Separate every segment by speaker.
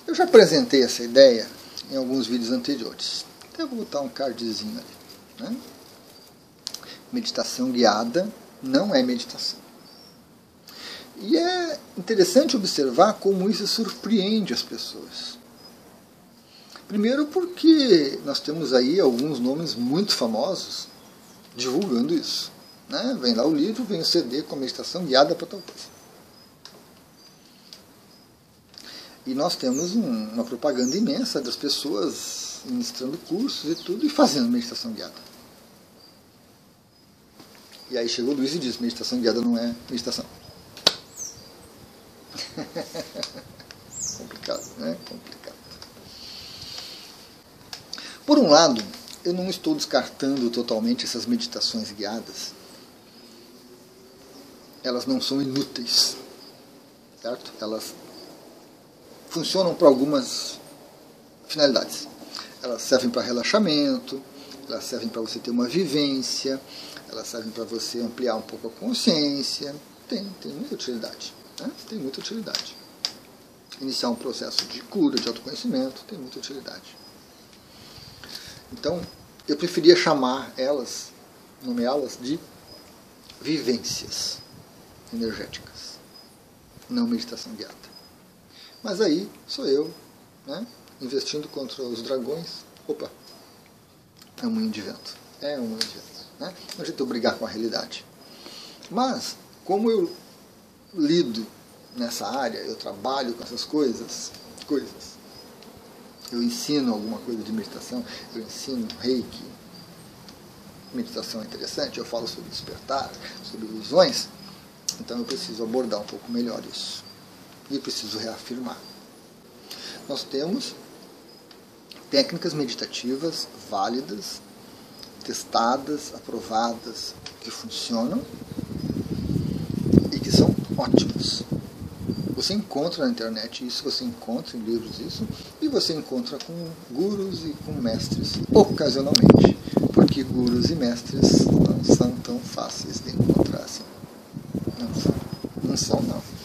Speaker 1: Eu já apresentei essa ideia em alguns vídeos anteriores. Até vou botar um cardzinho ali, né? Meditação guiada não é meditação. E é interessante observar como isso surpreende as pessoas. Primeiro porque nós temos aí alguns nomes muito famosos divulgando isso, né? Vem lá o livro, vem o CD com a meditação guiada para tal coisa. E nós temos uma propaganda imensa das pessoas ministrando cursos e tudo e fazendo meditação guiada. E aí chegou o Luiz e diz, meditação guiada não é meditação. Complicado, né? Complicado. Por um lado, eu não estou descartando totalmente essas meditações guiadas. Elas não são inúteis, certo? Elas funcionam para algumas finalidades. Elas servem para relaxamento, elas servem para você ter uma vivência, elas servem para você ampliar um pouco a consciência. Tem muita utilidade, né? Tem muita utilidade. Iniciar um processo de cura, de autoconhecimento, tem muita utilidade. Então, eu preferia nomeá-las de vivências energéticas, não meditação guiada. Mas aí sou eu, né, investindo contra os dragões. Opa, é um moinho de vento. É um moinho de vento. Né? Não adianta eu brigar com a realidade. Mas, como eu lido nessa área, eu trabalho com essas coisas, eu ensino alguma coisa de meditação, eu ensino reiki, meditação é interessante, eu falo sobre despertar, sobre ilusões, então eu preciso abordar um pouco melhor isso. E preciso reafirmar. Nós temos técnicas meditativas válidas, testadas, aprovadas, que funcionam e que são ótimas. Você encontra na internet isso, você encontra em livros isso, e você encontra com gurus e com mestres, ocasionalmente, porque gurus e mestres não são tão fáceis de encontrar assim. Não são.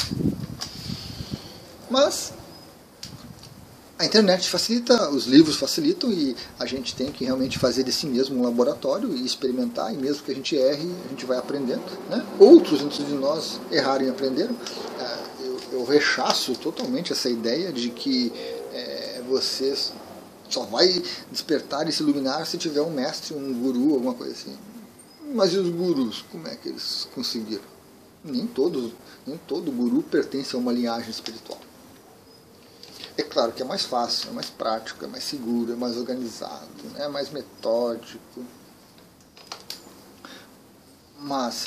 Speaker 1: Mas a internet facilita, os livros facilitam e a gente tem que realmente fazer de si mesmo um laboratório e experimentar, e mesmo que a gente erre, a gente vai aprendendo, né? Outros antes de nós erraram e aprenderam. Eu rechaço totalmente essa ideia de que você só vai despertar e se iluminar se tiver um mestre, um guru, alguma coisa assim. Mas e os gurus, como é que eles conseguiram? Nem todo guru pertence a uma linhagem espiritual. É claro que é mais fácil, é mais prático, é mais seguro, é mais organizado, é mais metódico. Mas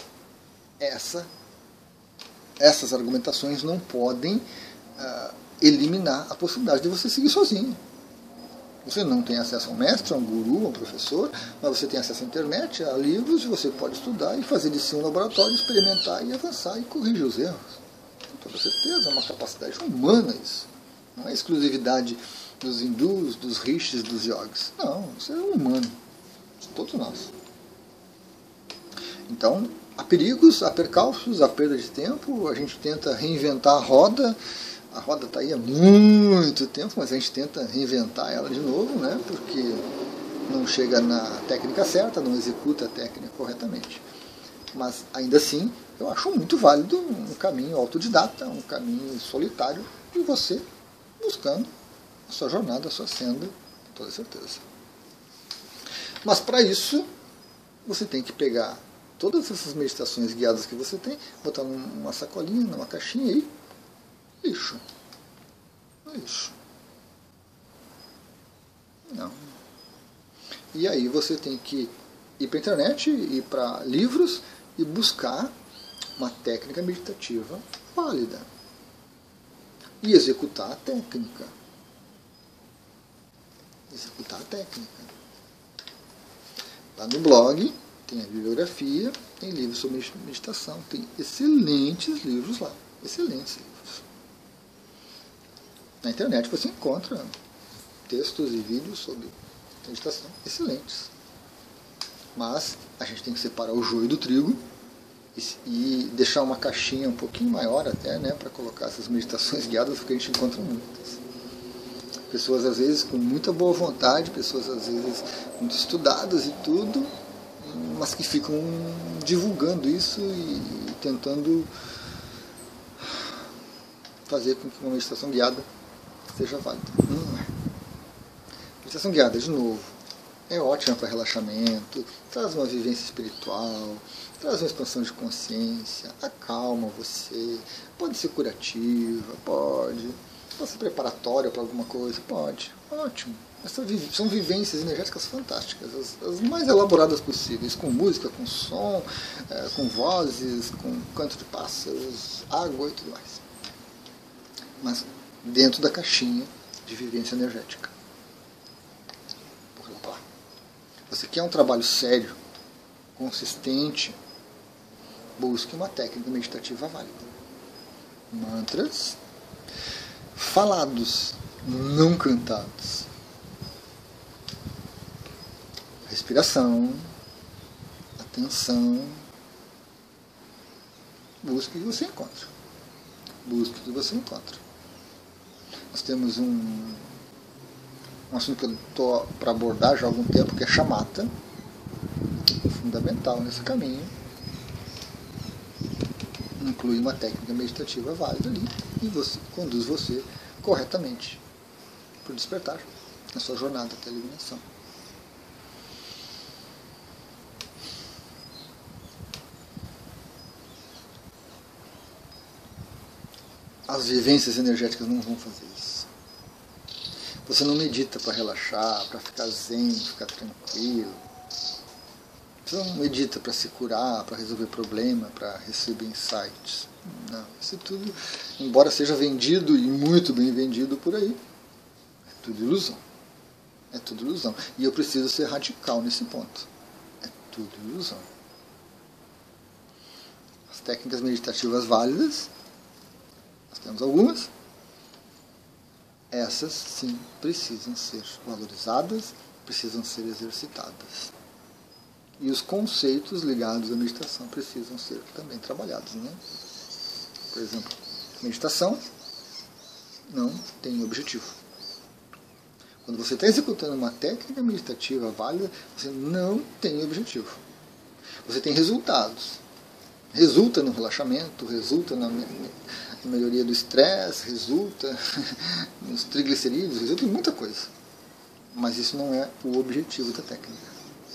Speaker 1: essas argumentações não podem eliminar a possibilidade de você seguir sozinho. Você não tem acesso a um mestre, a um guru, a um professor, mas você tem acesso à internet, a livros, e você pode estudar e fazer de si um laboratório, experimentar e avançar e corrigir os erros. Com toda certeza, é uma capacidade humana isso. Não é exclusividade dos hindus, dos rishis, dos yogis. Não, isso é humano. De todos nós. Então, há perigos, há percalços, há perda de tempo, a gente tenta reinventar a roda. A roda está aí há muito tempo, mas a gente tenta reinventar ela de novo, né? Porque não chega na técnica certa, não executa a técnica corretamente. Mas, ainda assim, eu acho muito válido um caminho autodidata, um caminho solitário, de você buscando a sua jornada, a sua senda, com toda certeza. Mas, para isso, você tem que pegar todas essas meditações guiadas que você tem, botar numa sacolinha, numa caixinha aí, lixo. Não. E aí você tem que ir para a internet, ir para livros e buscar uma técnica meditativa válida. E executar a técnica. Lá no blog tem a bibliografia, tem livros sobre meditação, tem excelentes livros lá. Excelentes livros. Na internet você encontra textos e vídeos sobre meditação excelentes. Mas a gente tem que separar o joio do trigo e deixar uma caixinha um pouquinho maior até, né, para colocar essas meditações guiadas, porque a gente encontra muitas. Pessoas às vezes com muita boa vontade, pessoas às vezes muito estudadas e tudo, mas que ficam divulgando isso e tentando fazer com que uma meditação guiada seja válida. Não é. Meditação guiada, de novo, é ótima para relaxamento, traz uma vivência espiritual, traz uma expansão de consciência, acalma você, pode ser curativa, pode ser preparatória para alguma coisa, pode, ótimo. São vivências energéticas fantásticas, as mais elaboradas possíveis, com música, com som, com vozes, com canto de pássaros, água e tudo mais. Mas dentro da caixinha de vivência energética. Você quer um trabalho sério, consistente, busque uma técnica meditativa válida. Mantras falados, não cantados. Respiração, atenção. Busque o que você encontra. Busque o que você encontra. Nós temos um assunto que eu estou para abordar já há algum tempo, que é chamata, fundamental nesse caminho. Inclui uma técnica meditativa válida ali e conduz você corretamente para o despertar na sua jornada até a iluminação. As vivências energéticas não vão fazer isso. Você não medita para relaxar, para ficar zen, ficar tranquilo. Você não medita para se curar, para resolver problema, para receber insights. Não, isso tudo, embora seja vendido e muito bem vendido por aí, é tudo ilusão. É tudo ilusão. E eu preciso ser radical nesse ponto. É tudo ilusão. As técnicas meditativas válidas, nós temos algumas. Essas, sim, precisam ser valorizadas, precisam ser exercitadas. E os conceitos ligados à meditação precisam ser também trabalhados. Né? Por exemplo, meditação não tem objetivo. Quando você está executando uma técnica meditativa válida, você não tem objetivo. Você tem resultados. Resulta no relaxamento, resulta na melhoria do estresse, resulta nos triglicerídeos, resulta em muita coisa. Mas isso não é o objetivo da técnica.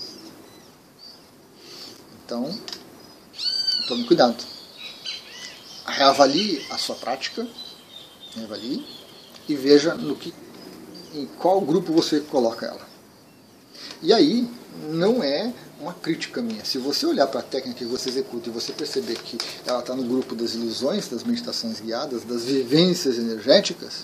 Speaker 1: Então, tome cuidado. Reavalie a sua prática, reavalie, e veja em qual grupo você coloca ela. E aí, não é uma crítica minha. Se você olhar para a técnica que você executa e você perceber que ela está no grupo das ilusões, das meditações guiadas, das vivências energéticas,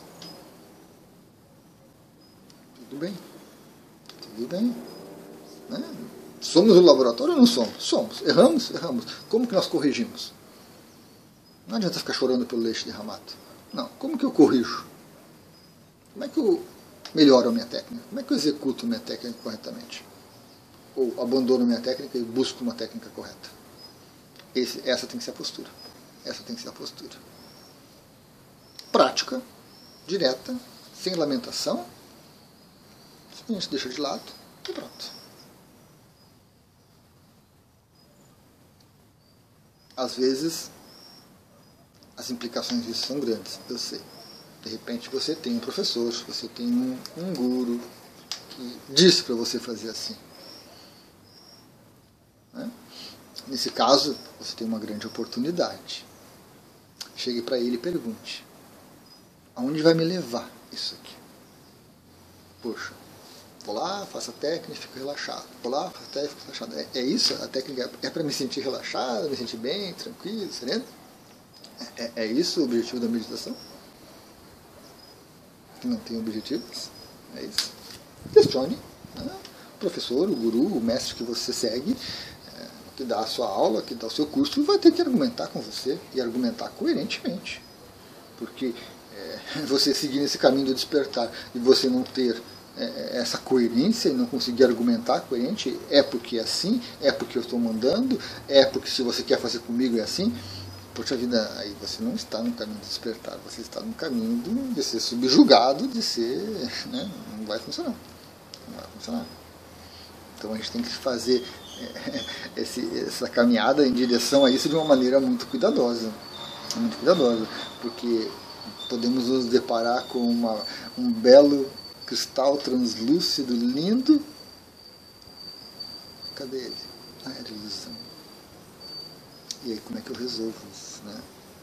Speaker 1: tudo bem. Tudo bem. Né? Somos o laboratório ou não somos? Somos. Erramos? Erramos. Como que nós corrigimos? Não adianta ficar chorando pelo leite derramado. Não. Como que eu corrijo? Como é que eu melhoro a minha técnica? Como é que eu executo a minha técnica corretamente? Ou abandono minha técnica e busco uma técnica correta? Essa tem que ser a postura. Essa tem que ser a postura. Prática, direta, sem lamentação. A gente deixa de lado e pronto. Às vezes, as implicações disso são grandes, eu sei. De repente você tem um professor, você tem um guru que disse para você fazer assim. Né? Nesse caso, você tem uma grande oportunidade. Chegue para ele e pergunte: aonde vai me levar isso aqui? Poxa, vou lá, faço a técnica e fico relaxado. Vou lá, faço a técnica e fico relaxado. É isso? A técnica é para me sentir relaxado, me sentir bem, tranquilo, sereno? É isso o objetivo da meditação? Que não tem objetivos? É isso. Questione, né? O professor, o guru, o mestre que você segue, que dá a sua aula, que dá o seu curso, vai ter que argumentar com você e argumentar coerentemente. Porque você seguir nesse caminho do despertar e você não ter essa coerência e não conseguir argumentar coerente, é porque é assim, é porque eu estou mandando, é porque se você quer fazer comigo é assim. poxa vida, aí você não está no caminho de despertar, você está no caminho de ser subjugado, de ser, né, não vai funcionar. Não vai funcionar. Então a gente tem que fazer essa caminhada em direção a isso de uma maneira muito cuidadosa, porque podemos nos deparar com um belo cristal translúcido, lindo. Cadê ele? Ah, era ilusão. E aí como é que eu resolvo isso, né?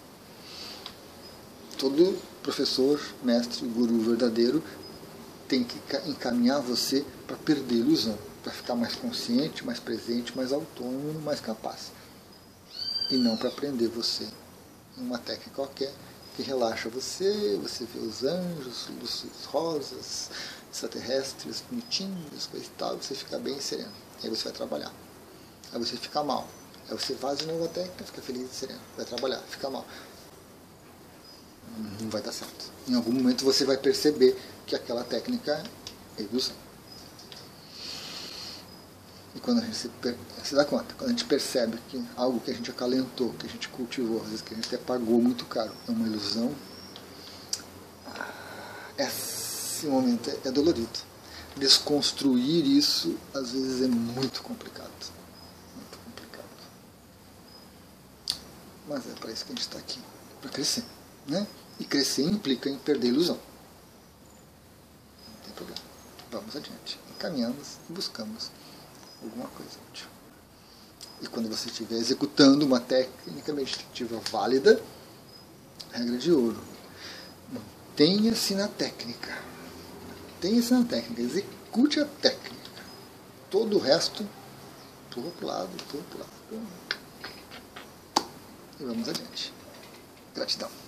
Speaker 1: Todo professor, mestre, guru verdadeiro tem que encaminhar você para perder a ilusão, para ficar mais consciente, mais presente, mais autônomo, mais capaz. E não para prender você em uma técnica qualquer que relaxa você, você vê os anjos, luzes rosas, extraterrestres, bonitinhos, coisa e tal, você fica bem sereno. Aí você vai trabalhar. Aí você fica mal. Aí você faz de novo a técnica, fica feliz e sereno. Vai trabalhar, fica mal. Não vai dar certo. Em algum momento você vai perceber que aquela técnica é ilusão. E quando a gente se dá conta, quando a gente percebe que algo que a gente acalentou, que a gente cultivou, às vezes que a gente até pagou muito caro, é uma ilusão, esse momento é dolorido. Desconstruir isso, às vezes, é muito complicado. Muito complicado. Mas é para isso que a gente está aqui, para crescer, né? E crescer implica em perder a ilusão. Não tem problema. Vamos adiante. Encaminhamos e buscamos alguma coisa útil. E quando você estiver executando uma técnica meditativa válida, regra de ouro, mantenha-se na técnica. Mantenha-se na técnica. Execute a técnica. Todo o resto, pula para o lado, pula para o lado. E vamos adiante. Gratidão.